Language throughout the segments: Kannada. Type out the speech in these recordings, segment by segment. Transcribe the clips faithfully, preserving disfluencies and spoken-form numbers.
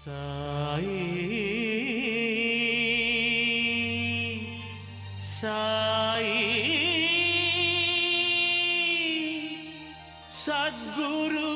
ಸಾಯಿ ಸಾಯಿ ಸದ್ಗುರು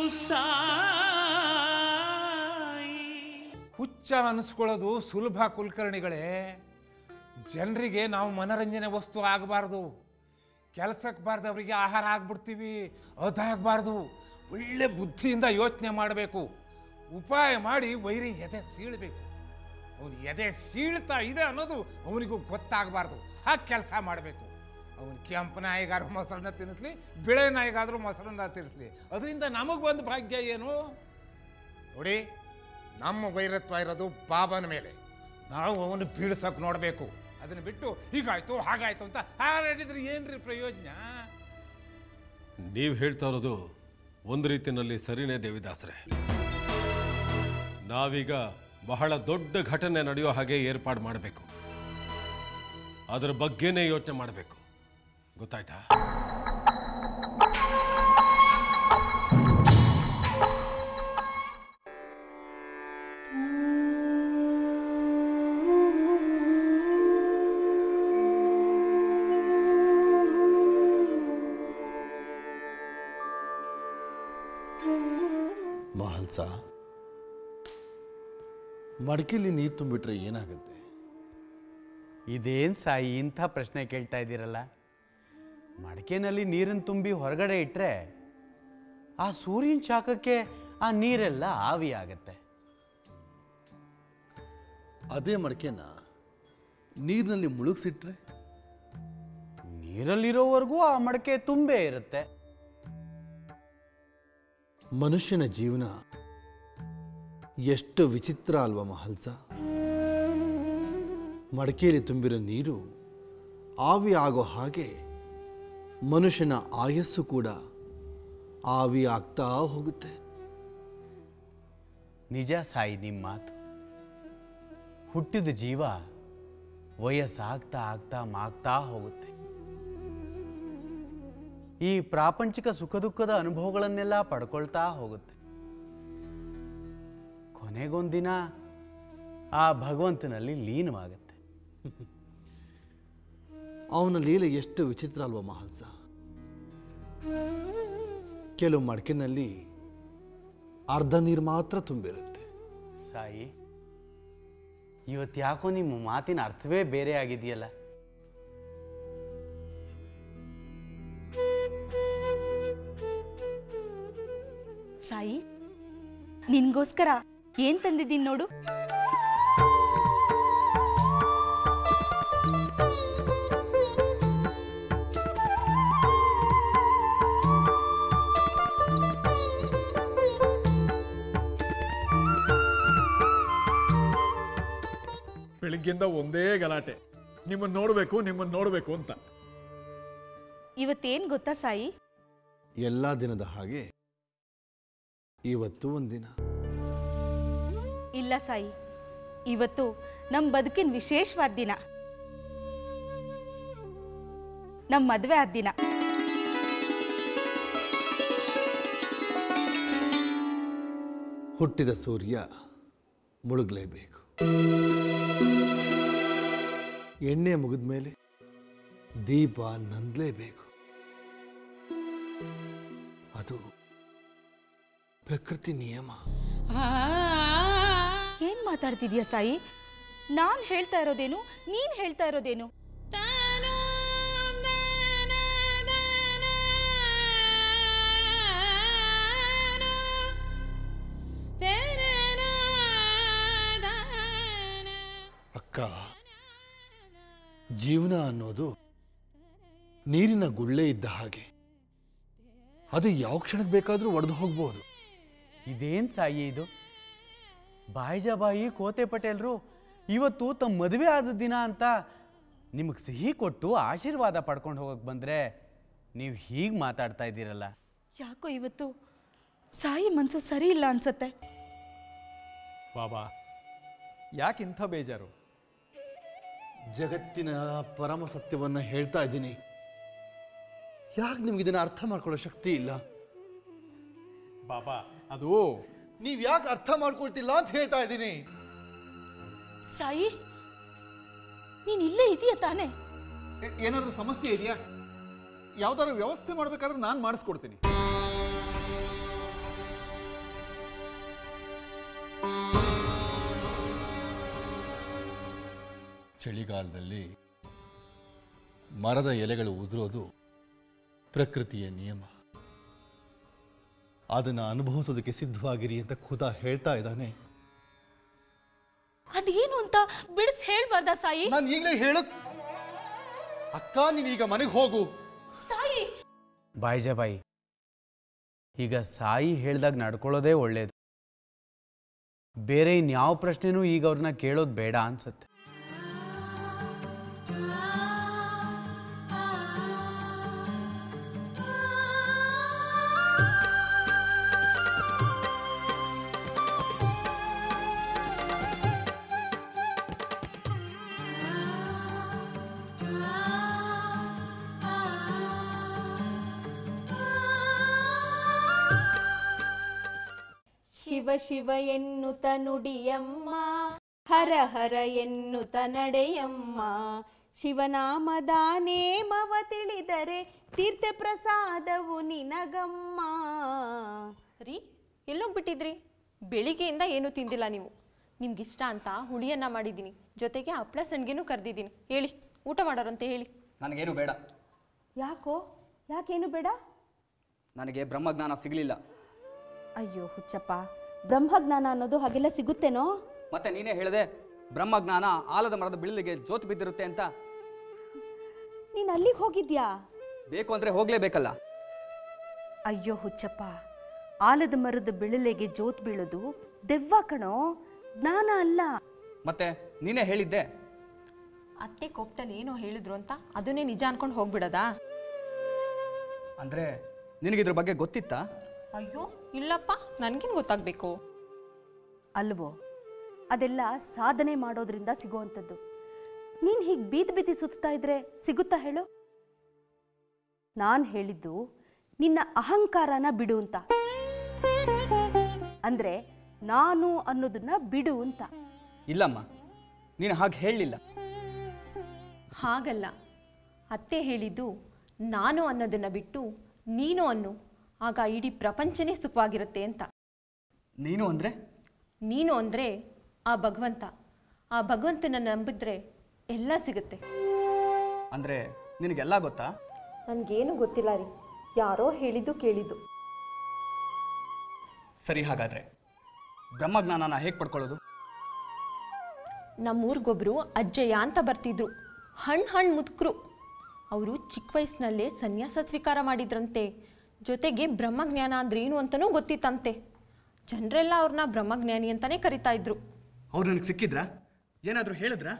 ಸಾಯಿ. ಹುಚ್ಚ ಅನಿಸ್ಕೊಳ್ಳೋದು ಸುಲಭ ಕುಲಕರ್ಣಿಗಳೇ. ಜನರಿಗೆ ನಾವು ಮನರಂಜನೆ ವಸ್ತು ಆಗಬಾರ್ದು, ಕೆಲಸಕ್ಕೆ ಬಾರ್ದವರಿಗೆ ಆಹಾರ ಆಗ್ಬಿಡ್ತೀವಿ, ಅದಾಗಬಾರ್ದು. ಒಳ್ಳೆ ಬುದ್ಧಿಯಿಂದ ಯೋಚನೆ ಮಾಡಬೇಕು, ಉಪಾಯ ಮಾಡಿ ವೈರಿ ಎದೆ ಸೀಳಬೇಕು. ಅವನು ಎದೆ ಸೀಳ್ತಾ ಇದೆ ಅನ್ನೋದು ಅವನಿಗೂ ಗೊತ್ತಾಗಬಾರ್ದು. ಹಾಗೆ ಕೆಲಸ ಮಾಡಬೇಕು. ಅವನು ಕೆಂಪು ನಾಯಿಗಾರು ಮೊಸರನ್ನ ತಿನ್ನಿಸ್ಲಿ, ಬಿಳೆ ನಾಯಿಗಾದರೂ ಮೊಸರನ್ನ ತಿನ್ನಿಸ್ಲಿ, ಅದರಿಂದ ನಮಗೆ ಬಂದು ಭಾಗ್ಯ ಏನು? ನೋಡಿ, ನಮ್ಮ ವೈರತ್ವ ಇರೋದು ಬಾಬನ ಮೇಲೆ. ನಾವು ಅವನು ಬೀಳ್ಸಕ್ಕೆ ನೋಡಬೇಕು. ಅದನ್ನು ಬಿಟ್ಟು ಹೀಗಾಯ್ತು ಹಾಗಾಯ್ತು ಅಂತ ಹಾರಾಡಿದ್ರೆ ಏನ್ರಿ ಪ್ರಯೋಜನ? ನೀವು ಹೇಳ್ತಾ ಇರೋದು ಒಂದು ರೀತಿಯಲ್ಲಿ ಸರಿನೇ ದೇವಿದಾಸರೇ. ನಾವೀಗ ಬಹಳ ದೊಡ್ಡ ಘಟನೆ ನಡೆಯೋ ಹಾಗೆ ಏರ್ಪಾಡು ಮಾಡಬೇಕು. ಅದರ ಬಗ್ಗೆನೇ ಯೋಚನೆ ಮಾಡಬೇಕು, ಗೊತ್ತಾಯ್ತಾ? ಮಹಲ್ಸ, ಮಡಕೆಯಲ್ಲಿ ನೀರು ತುಂಬಿಟ್ರೆ ಏನಾಗುತ್ತೆ? ಇದೇನು ಸಾಯಿ ಇಂಥ ಪ್ರಶ್ನೆ ಕೇಳ್ತಾ ಇದ್ದೀರಲ್ಲ? ಮಡಕೆನಲ್ಲಿ ನೀರನ್ನು ತುಂಬಿ ಹೊರಗಡೆ ಇಟ್ಟರೆ ಆ ಸೂರ್ಯನ ಶಾಖಕ್ಕೆ ಆ ನೀರೆಲ್ಲ ಆವಿ ಆಗತ್ತೆ. ಅದೇ ಮಡಕೆನ ನೀರಿನಲ್ಲಿ ಮುಳುಗಿಸಿಟ್ರೆ? ನೀರಲ್ಲಿರೋವರೆಗೂ ಆ ಮಡಕೆ ತುಂಬೇ ಇರುತ್ತೆ. ಮನುಷ್ಯನ ಜೀವನ ಎಷ್ಟು ವಿಚಿತ್ರ ಅಲ್ವಾ ಮಹಲ್ಸ? ಮಡಕೆಯಲ್ಲಿ ತುಂಬಿರೋ ನೀರು ಆವಿ ಆಗೋ ಹಾಗೆ ಮನುಷ್ಯನ ಆಯಸ್ಸು ಕೂಡ ಆವಿ ಆಗ್ತಾ ಹೋಗುತ್ತೆ. ನಿಜ ಸಾಯಿ ನಿಮ್ಮ ಮಾತು. ಹುಟ್ಟಿದ ಜೀವ ವಯಸ್ಸಾಗ್ತಾ ಆಗ್ತಾ ಮಾಗ್ತಾ ಹೋಗುತ್ತೆ. ಈ ಪ್ರಾಪಂಚಿಕ ಸುಖ ದುಃಖದ ಅನುಭವಗಳನ್ನೆಲ್ಲ ಪಡ್ಕೊಳ್ತಾ ಹೋಗುತ್ತೆ. ಕೊನೆಗೊಂದಿನ ಆ ಭಗವಂತನಲ್ಲಿ ಲೀನವಾಗುತ್ತೆ. ಅವನ ಲೀಲೆ ಎಷ್ಟು ವಿಚಿತ್ರ ಅಲ್ವಾ ಮಹಲ್ಸ? ಕೆಲವು ಮಡಕೆನಲ್ಲಿ ಅರ್ಧ ನೀರು ಮಾತ್ರ ತುಂಬಿರುತ್ತೆ. ಸಾಯಿ, ಇವತ್ತು ಯಾಕೋ ನಿಮ್ಮ ಮಾತಿನ ಅರ್ಥವೇ ಬೇರೆ ಆಗಿದೆಯಲ್ಲ? ಸಾಯಿ, ನಿನ್ಗೋಸ್ಕರ ಏನ್ ತಂದಿದ್ದೀನಿ ನೋಡು. ಬೆಳಿಗ್ಗೆಯಿಂದ ಒಂದೇ ಗಲಾಟೆ, ನಿಮ್ಮನ್ನು ನೋಡಬೇಕು ನಿಮ್ಮನ್ನು ನೋಡಬೇಕು ಅಂತ. ಇವತ್ತೇನ್ ಗೊತ್ತಾ ಸಾಯಿ? ಎಲ್ಲ ದಿನದ ಹಾಗೆ ಇವತ್ತು ಒಂದಿನ. ಇಲ್ಲ ಸಾಯಿ, ಇವತ್ತು ನಮ್ಮ ಬದುಕಿನ ವಿಶೇಷವಾದ ದಿನ. ನಮ್ಮ ಮದುವೆ ಆದ ದಿನ. ಹುಟ್ಟಿದ ಸೂರ್ಯ ಮುಳುಗಲೇಬೇಕು. ಎಣ್ಣೆ ಮುಗಿದ ಮೇಲೆ ದೀಪ ನಂದಲೇಬೇಕು. ಅದು ಪ್ರಕೃತಿ ನಿಯಮ. ಏನ್ ಮಾತಾಡ್ತಿದ್ಯಾ ಸಾಯಿ? ನಾನ್ ಹೇಳ್ತಾ ಇರೋದೇನು, ನೀನ್ ಹೇಳ್ತಾ ಇರೋದೇನು? ಅಕ್ಕ, ಜೀವನ ಅನ್ನೋದು ನೀರಿನ ಗುಳ್ಳೆ ಇದ್ದ ಹಾಗೆ. ಅದು ಯಾವ ಕ್ಷಣಕ್ಕೆ ಬೇಕಾದರೂ ಒಡೆದು ಹೋಗ್ಬೋದು. ಇದೇನು ಸಾಯಿ ಇದು? ಬಾಯಿಜಾಬಾಯಿ ಕೋತೆ ಪಟೇಲ್ರು ಇವತ್ತು ತಮ್ಮ ಮದುವೆ ಆದ ದಿನ ಅಂತ ನಿಮಗೆ ಸಿಹಿ ಕೊಟ್ಟು ಆಶೀರ್ವಾದ ಪಡ್ಕೊಂಡು ಹೋಗಕ್ಕೆ ಬಂದರೆ ನೀವು ಹೀಗೆ ಮಾತಾಡ್ತಾ ಇದ್ದೀರಲ್ಲ? ಯಾಕೋ ಇವತ್ತು ಸಾಯಿ ಮನಸ್ಸು ಸರಿ ಇಲ್ಲ ಅನ್ಸತ್ತೆ. ಬಾಬಾ, ಯಾಕಿಂಥ ಬೇಜಾರು? ಜಗತ್ತಿನ ಪರಮ ಸತ್ಯವನ್ನ ಹೇಳ್ತಾ ಇದ್ದೀನಿ. ಯಾಕೆ ನಿಮ್ಗೆ ಇದನ್ನ ಅರ್ಥ ಮಾಡ್ಕೊಳ್ಳೋ ಶಕ್ತಿ ಇಲ್ಲ? ಬಾಬಾ, ಅದು ನೀವ್ ಯಾಕೆ ಅರ್ಥ ಮಾಡ್ಕೊಳ್ತಿಲ್ಲ ಅಂತ ಹೇಳ್ತಾ ಇದ್ದೀನಿ. ಸಾಯಿ, ನೀನ್ ಇಲ್ಲೇ ಇದೆಯಾ ತಾನೆ? ಏನಾದರೂ ಸಮಸ್ಯೆ ಇದೆಯಾ? ಯಾವ್ದಾದ್ರು ವ್ಯವಸ್ಥೆ ಮಾಡ್ಬೇಕಾದ್ರೆ ನಾನು ಮಾಡಿಸ್ಕೊಡ್ತೀನಿ. ಚಳಿಗಾಲದಲ್ಲಿ ಮರದ ಎಲೆಗಳು ಉದುರೋದು ಪ್ರಕೃತಿಯ ನಿಯಮ. ಅದನ್ನು ಅನುಭವಿಸೋದಕ್ಕೆ ಸಿದ್ಧವಾಗಿರಿ ಅಂತ ಖುದಾ ಹೇಳ್ತಾ ಇದ್ದಾನೆ. ಅದೇನು ಅಂತ ಬಿಡಿಸ್ ಹೇಳ್ಬಾರ್ದಾ ಸಾಯಿ? ನಾನು ಈಗಲೇ ಹೇಳ ಅಕ್ಕ, ನೀನೀಗ ಮನೆಗೆ ಹೋಗು. ಸಾಯಿ, ಬಾಯಿಜಾಬಾಯಿ, ಈಗ ಸಾಯಿ ಹೇಳ್ದಾಗ ನಡ್ಕೊಳ್ಳೋದೇ ಒಳ್ಳೇದು. ಬೇರೆ ಇನ್ಯಾವ ಪ್ರಶ್ನೆನೂ ಈಗ ಅವ್ರನ್ನ ಕೇಳೋದು ಬೇಡ ಅನ್ಸತ್ತೆ. ಶಿವ ಶಿವ ಎನ್ನುತ್ತ ನುಡಿಯಮ್ಮ, ಹರ ಹರ ಎನ್ನುತ್ತ ನಡೆಯಮ್ಮ. ಶಿವನಾಮದ ನೇಮವ ತಿಳಿದರೆ ತೀರ್ಥ ಪ್ರಸಾದವು ನಿನಗಮ್ಮ. ರೀ, ಎಲ್ಲೋಗ್ಬಿಟ್ಟಿದ್ರಿ? ಬೆಳಿಗ್ಗೆಯಿಂದ ಏನೂ ತಿಂದಿಲ್ಲ ನೀವು. ನಿಮ್ಗಿಷ್ಟ ಅಂತ ಹುಳಿಯನ್ನ ಮಾಡಿದ್ದೀನಿ, ಜೊತೆಗೆ ಹಪ್ಪಳ ಸಂಡಿಗೆನೂ ಕರೆದಿದ್ದೀನಿ. ಹೇಳಿ, ಊಟ ಮಾಡೋರಂತೆ ಹೇಳಿ. ನನಗೇನು ಬೇಡ. ಯಾಕೋ? ಯಾಕೇನು ಬೇಡ? ನನಗೆ ಬ್ರಹ್ಮಜ್ಞಾನ ಸಿಗಲಿಲ್ಲ. ಅಯ್ಯೋ ಹುಚ್ಚಪ್ಪ, ಬ್ರಹ್ಮಜ್ಞಾನ ಅನ್ನೋದು ಹಾಗೆಲ್ಲ ಸಿಗುತ್ತೇನೋ? ಮತ್ತೆ ನೀನೇ ಹೇಳಿದೆ ಬ್ರಹ್ಮಜ್ಞಾನ ಆಲದ ಮರದ ಬಿಳಿಲಿಗೆ ಜೋತು ಬಿದ್ದಿರುತ್ತೆ ಅಂತ. ನೀನು ಅಲ್ಲಿಗೆ ಹೋಗಿದ್ಯಾ? ಬೇಕು ಅಂದ್ರೆ ಹೋಗ್ಲೇಬೇಕಲ್ಲ. ಅಯ್ಯೋ ಹುಚ್ಚಪ್ಪ, ಆಲದ ಮರದ ಬಿಳಿಲೆಗೆ ಜೋತ್ ಬೀಳೋದು ದೆವ್ವ ಕಣೋ, ಜ್ಞಾನ ಅಲ್ಲ. ಮತ್ತೆ ನೀನೇ ಹೇಳಿದ್ದೆ ಅತ್ತೆ ಕೋಪ್ತಲ್ಲಿ ಏನೋ ಹೇಳಿದ್ರು ಅಂತ ಅದನ್ನೇ ನಿಜ ಅನ್ಕೊಂಡು ಹೋಗ್ಬಿಡದಾ? ಅಂದ್ರೆ ನಿನಗಿದ್ರ ಬಗ್ಗೆ ಗೊತ್ತಿತ್ತಾ? ಅಯ್ಯೋ ಇಲ್ಲಪ್ಪ, ನನ್ಗೇನು ಗೊತ್ತಾಗಬೇಕು? ಅಲ್ವೋ, ಅದೆಲ್ಲ ಸಾಧನೆ ಮಾಡೋದ್ರಿಂದ ಸಿಗುವಂಥದ್ದು. ನೀನು ಹೀಗೆ ಬೀದಿ ಬೀದಿ ಸುತ್ತಾ ಇದ್ರೆ ಸಿಗುತ್ತಾ ಹೇಳು? ನಾನು ಹೇಳಿದ್ದು ನಿನ್ನ ಅಹಂಕಾರನ ಬಿಡು ಅಂತ. ಅಂದ್ರೆ ನಾನು ಅನ್ನೋದನ್ನ ಬಿಡು ಅಂತ. ಇಲ್ಲಮ್ಮ, ನೀನು ಹಾಗೆ ಹೇಳಲಿಲ್ಲ. ಹಾಗಲ್ಲ, ಅತ್ತೆ ಹೇಳಿದ್ದು ನಾನು ಅನ್ನೋದನ್ನ ಬಿಟ್ಟು ನೀನು ಅನ್ನು, ಆಗ ಇಡೀ ಪ್ರಪಂಚನೇ ಸುಖವಾಗಿರುತ್ತೆ ಅಂತ. ನೀನು ಅಂದ್ರೆ? ನೀನು ಅಂದರೆ ಆ ಭಗವಂತ. ಆ ಭಗವಂತನ ನಂಬಿದ್ರೆ ಎಲ್ಲ ಸಿಗುತ್ತೆ. ಅಂದ್ರೆ ನಿನಗೆಲ್ಲ ಗೊತ್ತಾ? ನನಗೇನು ಗೊತ್ತಿಲ್ಲ ರೀ, ಯಾರೋ ಹೇಳಿದ್ದು ಕೇಳಿದ್ದು. ಸರಿ, ಹಾಗಾದ್ರೆ ಬ್ರಹ್ಮಜ್ಞಾನನ ಹೇಗೆ ಪಡ್ಕೊಳ್ಳೋದು? ನಮ್ಮೂರಿಗೊಬ್ರು ಅಜ್ಜಯ್ಯ ಅಂತ ಬರ್ತಿದ್ರು, ಹಣ್ಣು ಹಣ್ಣು ಮುದುಕರು. ಅವರು ಚಿಕ್ಕ ವಯಸ್ಸಿನಲ್ಲೇ ಸನ್ಯಾಸ ಸ್ವೀಕಾರ ಮಾಡಿದ್ರಂತೆ. ಜೊತೆಗೆ ಬ್ರಹ್ಮಜ್ಞಾನ ಅಂದ್ರೇನು ಅಂತಲೂ ಗೊತ್ತಿತ್ತಂತೆ. ಜನರೆಲ್ಲ ಅವ್ರನ್ನ ಬ್ರಹ್ಮಜ್ಞಾನಿ ಅಂತಲೇ ಕರಿತಾ ಇದ್ರು. ಅವ್ರು ನನಗೆ ಸಿಕ್ಕಿದ್ರಾ? ಏನಾದರೂ ಹೇಳಿದ್ರಾ?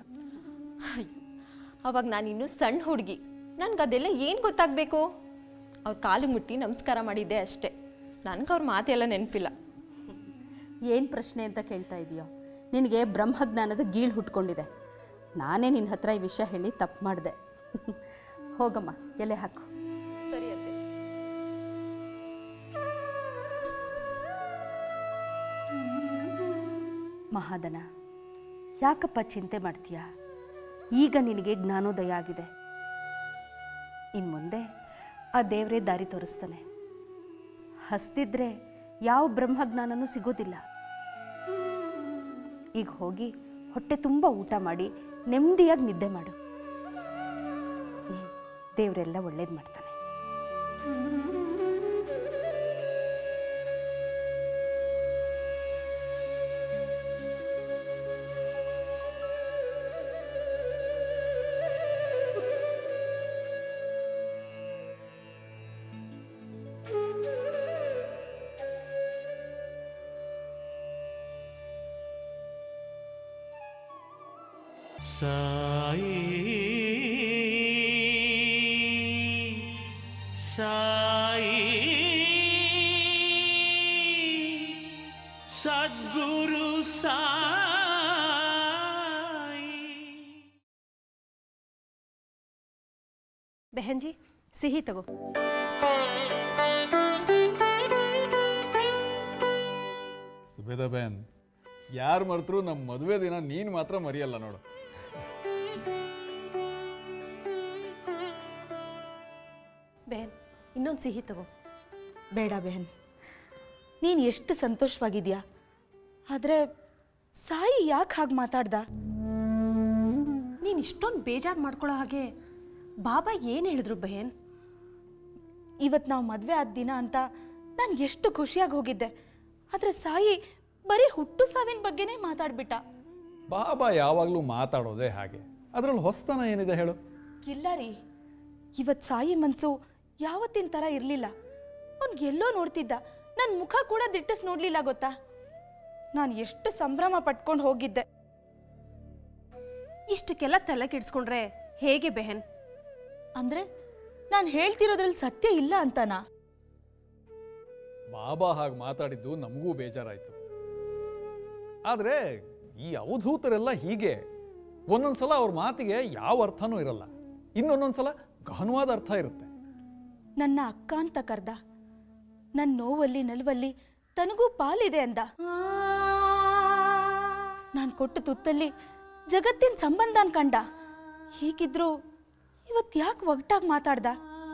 ಅವಾಗ ನಾನಿನ್ನೂ ಸಣ್ಣ ಹುಡುಗಿ, ನನಗದೆಲ್ಲ ಏನು ಗೊತ್ತಾಗಬೇಕು? ಅವ್ರ ಕಾಲಿಗೆ ಮುಟ್ಟಿ ನಮಸ್ಕಾರ ಮಾಡಿದ್ದೆ ಅಷ್ಟೇ. ನನಗೆ ಅವ್ರ ಮಾತೆಲ್ಲ ನೆನಪಿಲ್ಲ. ಏನು ಪ್ರಶ್ನೆ ಅಂತ ಕೇಳ್ತಾ ಇದೆಯೋ? ನಿನಗೆ ಬ್ರಹ್ಮಜ್ಞಾನದ ಗೀಳು ಹುಟ್ಕೊಂಡಿದೆ. ನಾನೇ ನಿನ್ನ ಹತ್ರ ಈ ವಿಷಯ ಹೇಳಿ ತಪ್ಪು ಮಾಡಿದೆ. ಹೋಗಮ್ಮ, ಎಲೆ ಹಾಕು. ಸರಿ ಅತ್ತೆ. ಮಹಾದನ, ಯಾಕಪ್ಪ ಚಿಂತೆ ಮಾಡ್ತೀಯ? ಈಗ ನಿನಗೆ ಜ್ಞಾನೋದಯ ಆಗಿದೆ. ಇನ್ನು ಮುಂದೆ ಆ ದೇವರೇ ದಾರಿ ತೋರಿಸ್ತಾನೆ. ಹಸ್ದಿದ್ರೆ ಯಾವ ಬ್ರಹ್ಮಜ್ಞಾನನೂ ಸಿಗೋದಿಲ್ಲ. ಈಗ ಹೋಗಿ ಹೊಟ್ಟೆ ತುಂಬ ಊಟ ಮಾಡಿ ನೆಮ್ಮದಿಯಾಗಿ ನಿದ್ದೆ ಮಾಡು. ದೇವರೆಲ್ಲ ಒಳ್ಳೇದು ಮಾಡ್ತಾನೆ. ಸಾಯಿ ಸಾಯಿ ಸದ್ಗುರು ಸಾಯಿ. ಬೆಹನ್ಜಿ, ಸಿಹಿ ತಗೋ. ಸುಬೇದ ಬೇನ್, ಯಾರು ಮರೆತರು ನಮ್ಮ ಮದುವೆ ದಿನ ನೀನು ಮಾತ್ರ ಮರೆಯಲ್ಲ ನೋಡು. ಬೆಹನ್, ಇನ್ನೊಂದು ಸಿಹಿ ತಗೋ. ಬೇಡ ಬೆಹನ್, ನೀನು ಎಷ್ಟು ಸಂತೋಷವಾಗಿದ್ಯಾ. ಆದರೆ ಸಾಯಿ ಯಾಕೆ ಹಾಗೆ ಮಾತಾಡ್ದ? ನೀನು ಇಷ್ಟೊಂದು ಬೇಜಾರು ಮಾಡ್ಕೊಳ್ಳೋ ಹಾಗೆ ಬಾಬಾ ಏನು ಹೇಳಿದ್ರು ಬೆಹನ್? ಇವತ್ತು ನಾವು ಮದುವೆ ಆದ ದಿನ ಅಂತ ನಾನು ಎಷ್ಟು ಖುಷಿಯಾಗಿ ಹೋಗಿದ್ದೆ. ಆದರೆ ಸಾಯಿ ಬರೀ ಹುಟ್ಟು ಸಾವಿನ ಬಗ್ಗೆನೇ ಮಾತಾಡ್ಬಿಟ್ಟ. ಬಾಬಾ ಯಾವಾಗಲೂ ಮಾತಾಡೋದೇ ಹಾಗೆ, ಅದರಲ್ಲಿ ಹೊಸತನ ಏನಿದೆ ಹೇಳು? ಇಲ್ಲ ರೀ, ಇವತ್ತು ಸಾಯಿ ಮನಸ್ಸು ಯಾವತ್ತಿನ ಥರ ಇರಲಿಲ್ಲ. ಅವ್ನಿಗೆಲ್ಲೋ ನೋಡ್ತಿದ್ದ, ನನ್ನ ಮುಖ ಕೂಡ ದಿಟ್ಟಿಸ್ ನೋಡಲಿಲ್ಲ ಗೊತ್ತಾ. ನಾನು ಎಷ್ಟು ಸಂಭ್ರಮ ಪಟ್ಕೊಂಡು ಹೋಗಿದ್ದೆ. ಇಷ್ಟಕ್ಕೆಲ್ಲ ತಲೆ ಕೆಡಿಸ್ಕೊಂಡ್ರೆ ಹೇಗೆ ಬೆಹನ್? ಅಂದರೆ ನಾನು ಹೇಳ್ತಿರೋದ್ರಲ್ಲಿ ಸತ್ಯ ಇಲ್ಲ ಅಂತನಾ? ಬಾಬಾ ಹಾಗೆ ಮಾತಾಡಿದ್ದು ನಮಗೂ ಬೇಜಾರಾಯಿತು. ಆದರೆ ಈ ಅವಧೂತರೆಲ್ಲ ಹೀಗೆ, ಒಂದೊಂದ್ಸಲ ಅವ್ರ ಮಾತಿಗೆ ಯಾವ ಅರ್ಥನೂ ಇರಲ್ಲ, ಇನ್ನೊಂದೊಂದ್ಸಲ ಗಹನವಾದ ಅರ್ಥ ಇರುತ್ತೆ. ನನ್ನ ಅಕ್ಕ ಅಂತ ಕರ್ದ, ನನ್ನ ನೋವಲ್ಲಿ ನಲುವಲ್ಲಿ ತನಗೂ ಪಾಲಿದೆ ಅಂದ. ನಾನು ಕೊಟ್ಟ ತುತ್ತಲ್ಲಿ ಜಗತ್ತಿನ ಸಂಬಂಧನ ಕಂಡ. ಹೀಗಿದ್ರು ಇವತ್ತು ಯಾಕೆ ಒಗ್ಟಾಗಿ ಮಾತಾಡ್ದ?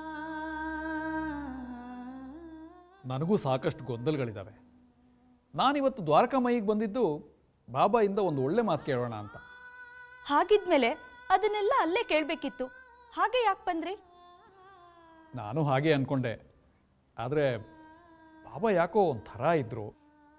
ನನಗೂ ಸಾಕಷ್ಟು ಗೊಂದಲಗಳಿದ್ದಾವೆ. ನಾನಿವತ್ತು ದ್ವಾರಕಾಮಯಿಗೆ ಬಂದಿದ್ದು ಬಾಬಾಯಿಂದ ಒಂದು ಒಳ್ಳೆ ಮಾತು ಕೇಳೋಣ ಅಂತ. ಹಾಗಿದ್ಮೇಲೆ ಅದನ್ನೆಲ್ಲ ಅಲ್ಲೇ ಕೇಳಬೇಕಿತ್ತು. ಹಾಗೆ ಯಾಕೆ ಬಂದ್ರಿ? ನಾನು ಹಾಗೆ ಅನ್ಕೊಂಡೆ, ಆದರೆ ಬಾಬಾ ಯಾಕೋ ಒಂಥರ ಇದ್ರು.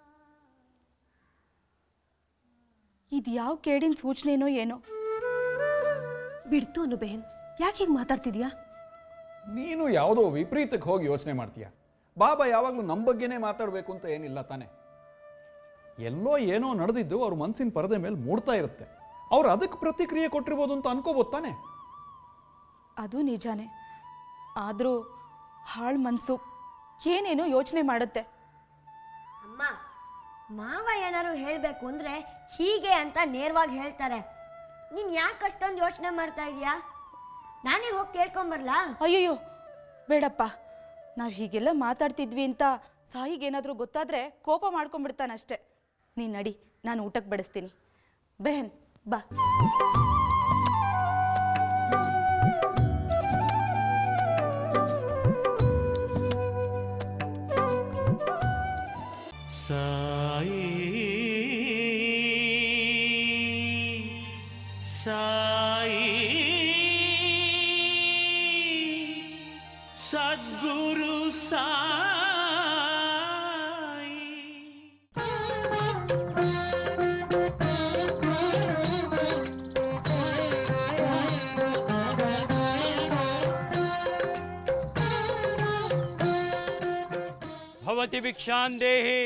ಇದು ಯಾವ ಕೇಡಿನ ಸೂಚನೆನೋ ಏನೋ. ಬಿಡ್ತು ಅನ್ನು ಬೆಹನ್, ಯಾಕೆ ಹೀಗೆ ಮಾತಾಡ್ತಿದ್ಯಾ? ನೀನು ಯಾವುದೋ ವಿಪರೀತಕ್ಕೆ ಹೋಗಿ ಯೋಚನೆ ಮಾಡ್ತೀಯ. ಬಾಬಾ ಯಾವಾಗಲೂ ನಮ್ಮ ಬಗ್ಗೆನೇ ಮಾತಾಡಬೇಕು ಅಂತ ಏನಿಲ್ಲ ತಾನೆ. ಎಲ್ಲೋ ಏನೋ ನಡೆದಿದ್ದು ಅವ್ರ ಮನಸ್ಸಿನ ಪರದೆ ಮೇಲೆ ಮೂಡ್ತಾ ಇರುತ್ತೆ. ಅವ್ರು ಅದಕ್ಕೆ ಪ್ರತಿಕ್ರಿಯೆ ಕೊಟ್ಟಿರ್ಬೋದು ಅಂತ ಅನ್ಕೋಬೋದು ತಾನೆ. ಅದು ನಿಜಾನೇ. ಆದರೂ ಹಾಳು ಮನಸ್ಸು ಏನೇನೋ ಯೋಚನೆ ಮಾಡುತ್ತೆ. ಅಮ್ಮ, ಮಾವ ಏನಾರು ಹೇಳಬೇಕು ಅಂದರೆ ಹೀಗೆ ಅಂತ ನೇರವಾಗಿ ಹೇಳ್ತಾರೆ. ನೀನು ಯಾಕೆ ಅಷ್ಟೊಂದು ಯೋಚನೆ ಮಾಡ್ತಾ ಇದೀಯಾ? ನಾನೇ ಹೋಗಿ ಕೇಳ್ಕೊಂಬರ್ಲಾ? ಅಯ್ಯಯ್ಯೋ ಬೇಡಪ್ಪ. ನಾವು ಹೀಗೆಲ್ಲ ಮಾತಾಡ್ತಿದ್ವಿ ಅಂತ ಸಾಯಿಗೇನಾದರೂ ಗೊತ್ತಾದರೆ ಕೋಪ ಮಾಡ್ಕೊಂಡ್ಬಿಡ್ತಾನಷ್ಟೆ. ನೀನು ನಡಿ, ನಾನು ಊಟಕ್ಕೆ ಬಡಿಸ್ತೀನಿ. ಬೆಹನ್ ಬಾ. ಸಾಯಿ ಸಾಯಿ ಸದ್ಗುರು ಸಾಯಿ. ಭವತಿ ಭಿಕ್ಷಾಂದೇಹಿ.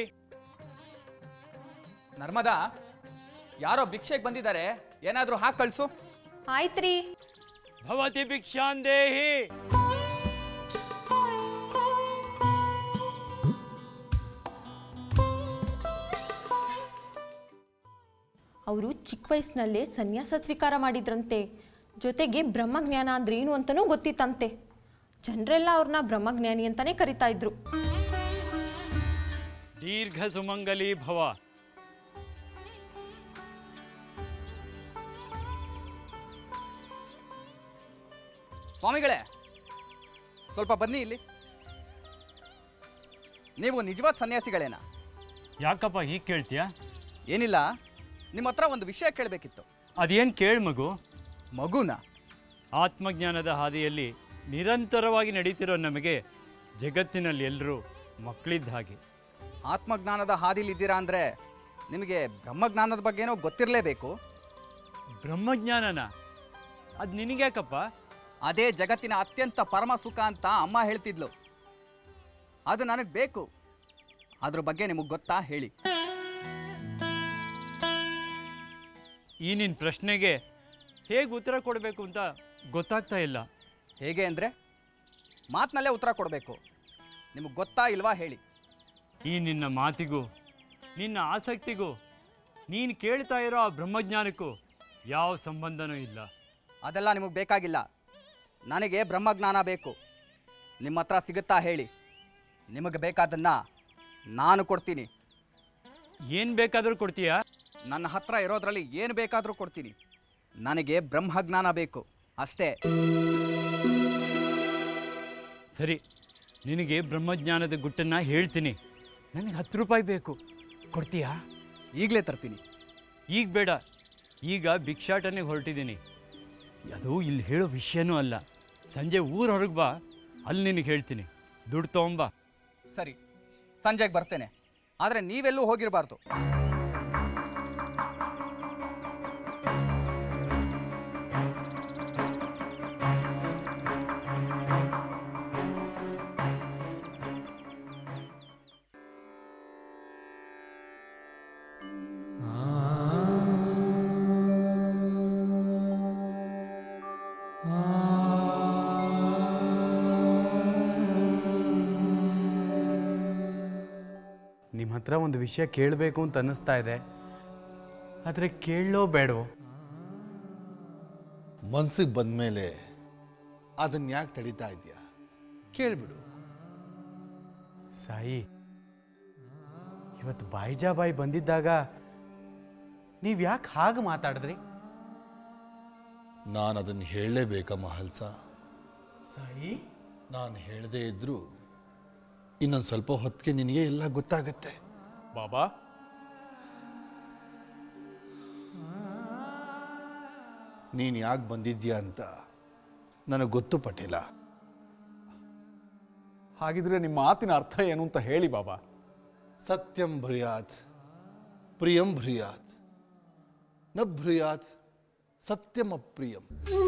ನರ್ಮದಾ, ಯಾರೋ ಭಿಕ್ಷೆಗೆ ಬಂದಿದ್ದಾರೆ, ಏನಾದರೂ ಹಾಕಿ ಕಳಿಸು. ಆಯ್ತ್ರಿ. ಭವತಿ ಭಿಕ್ಷಾಂದೇಹಿ. ಅವರು ಚಿಕ್ಕ ವಯಸ್ಸಿನಲ್ಲೇ ಸನ್ಯಾಸ ಸ್ವೀಕಾರ ಮಾಡಿದ್ರಂತೆ. ಜೊತೆಗೆ ಬ್ರಹ್ಮಜ್ಞಾನ ಅಂದ್ರೆ ಏನು ಅಂತನೂ ಗೊತ್ತಿತ್ತಂತೆ. ಜನರೆಲ್ಲ ಅವ್ರನ್ನ ಬ್ರಹ್ಮಜ್ಞಾನಿ ಅಂತಾನೆ ಕರಿತಾ ಇದ್ರು. ದೀರ್ಘ ಸುಮಂಗಲಿ ಭವ. ಸ್ವಾಮಿಗಳೇ, ಸ್ವಲ್ಪ ಬನ್ನಿ ಇಲ್ಲಿ. ನೀವು ನಿಜವಾದ ಸನ್ಯಾಸಿಗಳೇನಾ? ಯಾಕಪ್ಪ ಹೀಗೆ ಕೇಳ್ತೀಯಾ? ಏನಿಲ್ಲ, ನಿಮ್ಮ ಹತ್ರ ಒಂದು ವಿಷಯ ಕೇಳಬೇಕಿತ್ತು. ಅದೇನು ಕೇಳು ಮಗು. ಮಗುನ? ಆತ್ಮಜ್ಞಾನದ ಹಾದಿಯಲ್ಲಿ ನಿರಂತರವಾಗಿ ನಡೀತಿರೋ ನಮಗೆ ಜಗತ್ತಿನಲ್ಲಿ ಎಲ್ಲರೂ ಮಕ್ಕಳಿದ್ದ ಹಾಗೆ. ಆತ್ಮಜ್ಞಾನದ ಹಾದಿಲಿದ್ದೀರಾ ಅಂದರೆ ನಿಮಗೆ ಬ್ರಹ್ಮಜ್ಞಾನದ ಬಗ್ಗೆನೋ ಗೊತ್ತಿರಲೇಬೇಕು. ಬ್ರಹ್ಮಜ್ಞಾನನ? ಅದು ನಿನಗ್ಯಾಕಪ್ಪ? ಅದೇ ಜಗತ್ತಿನ ಅತ್ಯಂತ ಪರಮ ಸುಖ ಅಂತ ಅಮ್ಮ ಹೇಳ್ತಿದ್ಲು. ಅದು ನನಗೆ ಬೇಕು. ಅದ್ರ ಬಗ್ಗೆ ನಿಮಗೆ ಗೊತ್ತಾ ಹೇಳಿ. ಈ ನಿನ್ನ ಪ್ರಶ್ನೆಗೆ ಹೇಗೆ ಉತ್ತರ ಕೊಡಬೇಕು ಅಂತ ಗೊತ್ತಾಗ್ತಾ ಇಲ್ಲ. ಹೇಗೆ ಅಂದರೆ ಮಾತಿನಲ್ಲೇ ಉತ್ತರ ಕೊಡಬೇಕು. ನಿಮಗೆ ಗೊತ್ತಾ ಇಲ್ವಾ ಹೇಳಿ. ಈ ನಿನ್ನ ಮಾತಿಗೂ ನಿನ್ನ ಆಸಕ್ತಿಗೂ ನೀನು ಕೇಳ್ತಾ ಇರೋ ಆ ಬ್ರಹ್ಮಜ್ಞಾನಕ್ಕೂ ಯಾವ ಸಂಬಂಧನೂ ಇಲ್ಲ. ಅದೆಲ್ಲ ನಿಮಗೆ ಬೇಕಾಗಿಲ್ಲ. ನನಗೆ ಬ್ರಹ್ಮಜ್ಞಾನ ಬೇಕು. ನಿಮ್ಮ ಹತ್ರ ಸಿಗುತ್ತಾ ಹೇಳಿ. ನಿಮಗೆ ಬೇಕಾದನ್ನು ನಾನು ಕೊಡ್ತೀನಿ. ಏನು ಬೇಕಾದರೂ ಕೊಡ್ತೀಯಾ? ನನ್ನ ಹತ್ರ ಇರೋದ್ರಲ್ಲಿ ಏನು ಬೇಕಾದರೂ ಕೊಡ್ತೀನಿ. ನನಗೆ ಬ್ರಹ್ಮಜ್ಞಾನ ಬೇಕು ಅಷ್ಟೇ. ಸರಿ, ನಿನಗೆ ಬ್ರಹ್ಮಜ್ಞಾನದ ಗುಟ್ಟನ್ನು ಹೇಳ್ತೀನಿ. ನನಗೆ ಹತ್ತು ರೂಪಾಯಿ ಬೇಕು, ಕೊಡ್ತೀಯಾ? ಈಗಲೇ ತರ್ತೀನಿ. ಈಗ ಬೇಡ, ಈಗ ಭಿಕ್ಷಾಟನೆಗೆ ಹೊರಟಿದ್ದೀನಿ. ಅದು ಇಲ್ಲಿ ಹೇಳೋ ವಿಷಯನೂ ಅಲ್ಲ. ಸಂಜೆ ಊರ ಹೊರಗೆ ಬಾ, ಅಲ್ಲಿ ನಿನಗೆ ಹೇಳ್ತೀನಿ. ದುಡ್ಡು ತೊಗೊಂಬಾ. ಸರಿ, ಸಂಜೆಗೆ ಬರ್ತೇನೆ. ಆದರೆ ನೀವೆಲ್ಲೂ ಹೋಗಿರಬಾರ್ದು. ನಿಮ್ಮ ಹತ್ರ ಒಂದು ವಿಷಯ ಕೇಳಬೇಕು ಅಂತ ಅನ್ನಿಸ್ತಾ ಇದೆ, ಆದರೆ ಕೇಳಲೋ ಬೇಡವೋ? ಮನ್ಸಿಗೆ ಬಂದಮೇಲೆ ಅದನ್ನ ಯಾಕೆ ತಡೀತಾ ಇದೆಯಾ? ಕೇಳ್ಬಿಡು. ಸಾಯಿ, ಇವತ್ತು ಬಾಯಿಜಾಬಾಯಿ ಬಂದಿದ್ದಾಗ ನೀವು ಯಾಕೆ ಹಾಗೆ ಮಾತಾಡಿದ್ರಿ? ನಾನು ಅದನ್ನು ಹೇಳಲೇಬೇಕಮ್ಮ ಹಲ್ಸ. ಸಾಯಿ, ನಾನು ಹೇಳದೇ ಇದ್ರೂ ಇನ್ನೊಂದು ಸ್ವಲ್ಪ ಹೊತ್ತಿಗೆ ನಿನಗೆ ಎಲ್ಲ ಗೊತ್ತಾಗತ್ತೆ. ಬಾಬಾ, ನೀನು ಯಾಕೆ ಬಂದಿದ್ಯಾ ಅಂತ ನನಗೆ ಗೊತ್ತು ಪಟೇಲ. ಹಾಗಿದ್ರೆ ನಿಮ್ಮ ಮಾತಿನ ಅರ್ಥ ಏನು ಅಂತ ಹೇಳಿ ಬಾಬಾ. ಸತ್ಯಂ ಭ್ರೂಯಾತ್ ಪ್ರಿಯಂ ಭ್ರೂಯಾತ್ ನ ಭ್ರೂಯಾತ್ ಸತ್ಯಂ ಅಪ್ರಿಯಂ.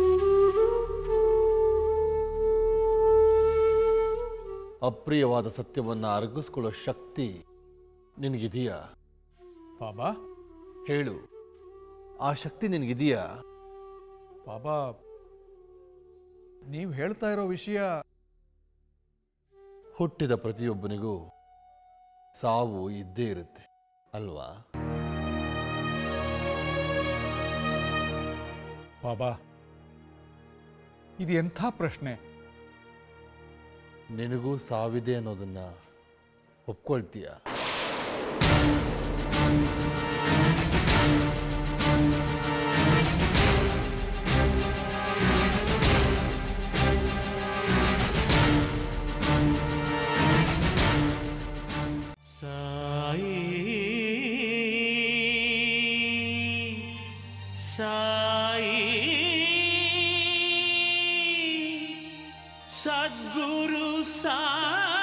ಅಪ್ರಿಯವಾದ ಸತ್ಯವನ್ನು ಅರಗಿಸ್ಕೊಳ್ಳೋ ಶಕ್ತಿ ನಿನಗಿದೆಯಾ ಬಾಬಾ? ಹೇಳು, ಆ ಶಕ್ತಿ ನಿನಗಿದೆಯಾ? ಬಾಬಾ, ನೀವು ಹೇಳ್ತಾ ಇರೋ ವಿಷಯ, ಹುಟ್ಟಿದ ಪ್ರತಿಯೊಬ್ಬನಿಗೂ ಸಾವು ಇದ್ದೇ ಇರುತ್ತೆ ಅಲ್ವಾ? ಬಾಬಾ, ಇದು ಎಂಥ ಪ್ರಶ್ನೆ. ನಿನಗೂ ಸಾವಿದೆ ಅನ್ನೋದನ್ನ ಒಪ್ಕೊಳ್ತೀಯ? ಸಾಯಿ ಸಾಯಿ ಸದ್ಗುರು ಸಾಯಿ